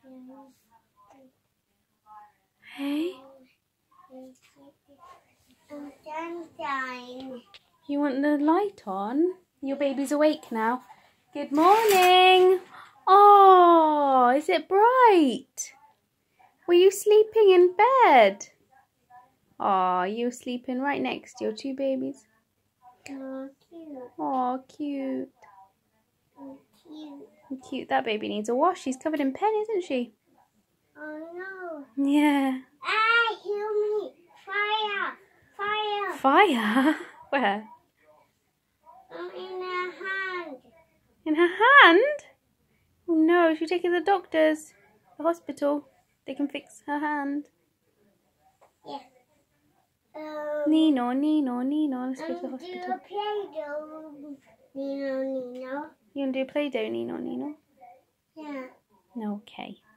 Hey? Sunshine. You want the light on? Your baby's awake now. Good morning. Oh, is it bright? Were you sleeping in bed? Oh, you were sleeping right next to your two babies. Oh, cute. Oh, cute. Oh, cute. Cute. That baby needs a wash. She's covered in pen, isn't she? Oh no. Yeah. Ah, heal me. Fire. Fire. Fire? Where? In her hand. In her hand? Oh no, she'll take her to the doctors. The hospital. They can fix her hand. Yeah. Nino, Nino, Nino. Let's go to the hospital. Do a Play-Doh. Nino, Nino. You want to do a Play-Doh, Nino, Nino? Yeah. Okay.